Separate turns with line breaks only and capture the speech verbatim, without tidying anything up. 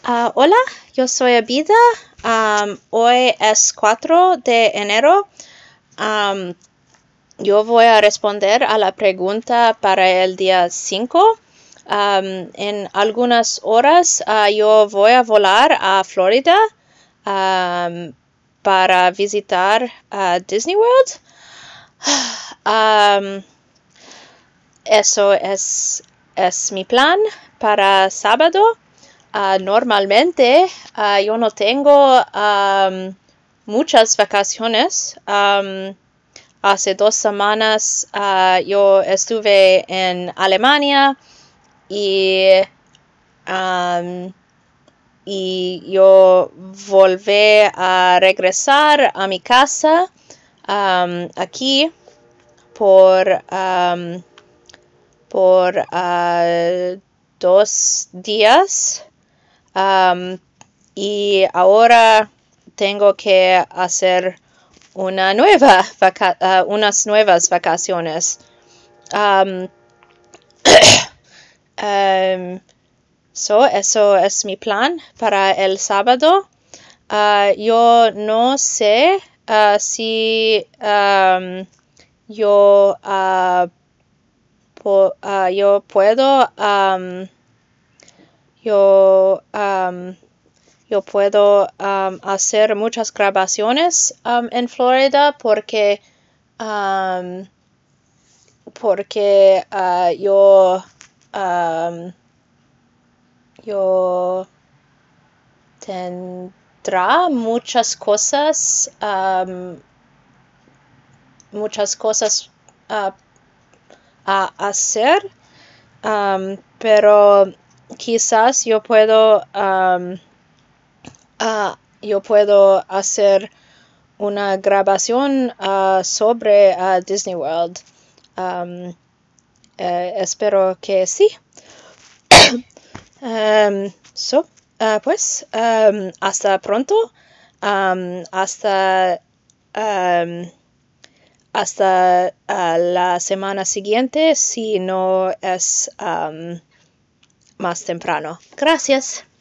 Uh, hola, yo soy Abida. Um, hoy es cuatro de enero. Um, yo voy a responder a la pregunta para el día cinco. Um, en algunas horas uh, yo voy a volar a Florida um, para visitar uh, Disney World. Um, eso es, es mi plan para sábado. Uh, normalmente uh, yo no tengo um, muchas vacaciones. Um, hace dos semanas uh, yo estuve en Alemania y, um, y yo volví a regresar a mi casa um, aquí por, um, por uh, dos días. Um, y ahora tengo que hacer una nueva vaca uh, unas nuevas vacaciones. Um, um, so, eso es mi plan para el sábado. Uh, yo no sé uh, si um, yo, uh, po uh, yo puedo um, yo um, Yo puedo um, hacer muchas grabaciones um, en Florida porque, um, porque uh, yo, um, yo tendrá muchas cosas, um, muchas cosas uh, a hacer, um, pero quizás yo puedo um, Uh, yo puedo hacer una grabación uh, sobre uh, Disney World. Um, uh, espero que sí. um, so, uh, pues, um, hasta pronto. Um, hasta um, hasta uh, la semana siguiente, si no es um, más temprano. Gracias.